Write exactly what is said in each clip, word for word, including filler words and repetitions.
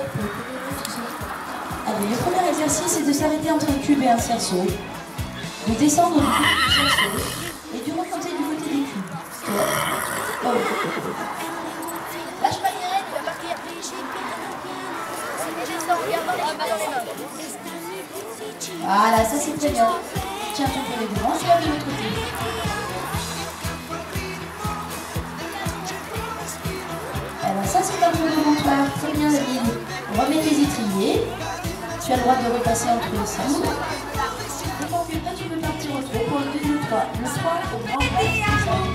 Allez, le premier exercice, c'est de s'arrêter entre un cube et un cerceau, de descendre du côté du cerceau et de remonter du côté des cubes. Oh. Lâche pas Irène, tu vas partir. Descends, regarde dans les mains. Voilà, ça c'est très bien. Tiens ton pied devant, tu vas de l'autre côté. Alors ça c'est un peu devant toi, très bien David. Remets tes étriers. Tu as le droit de repasser entre les sens. Et quand tu veux, tu peux partir au trot pour le deux, le trois. Le trois au grand bras.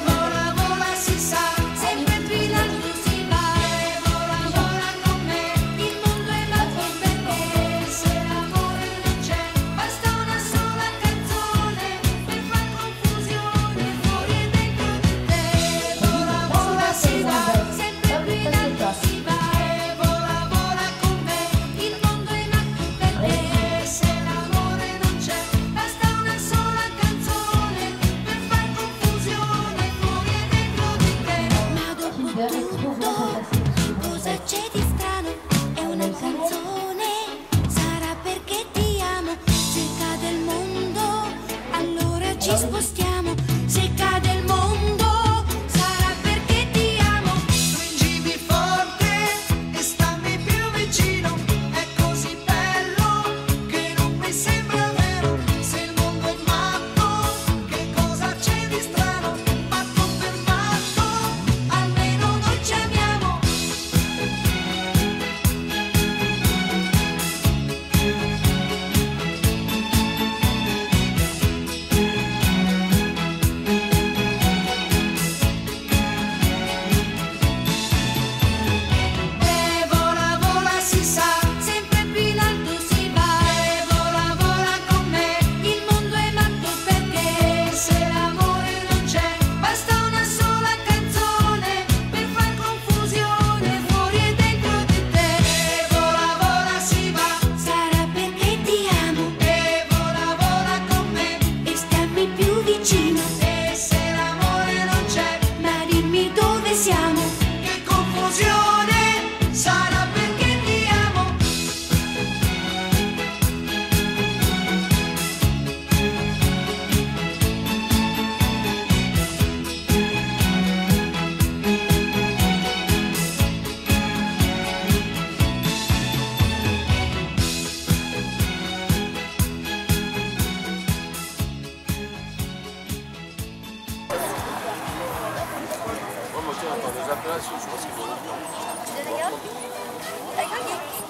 Cosa c'è di strano? È una canzone, sarà perché ti amo. Se cade il mondo, allora ci spostiamo. Se cade il mondo, sarà perché ti amo. Stringimi forte e stammi più vicino. È così bello che non mi sembra vero. Se il mondo è matto, che cosa c'è di strano? Matto per matto, almeno noi ci amiamo. E vola, vola, si sa, sempre più in alto si va. E vola, vola con me, il mondo è matto perché se l'amore non c'è, basta una sola canzone per far confusione fuori e dentro di te. E vola, vola, si va, Sarà perché ti amo e vola, vola con me. e stammi più vicino. E se l'amore non c'è, Ma dimmi dove siamo. che confusione, sarà perché ti amo. Moi, tiens, attends, les appellations, je pense qu'ils vont le faire. Tu les regardes? T'as gagné.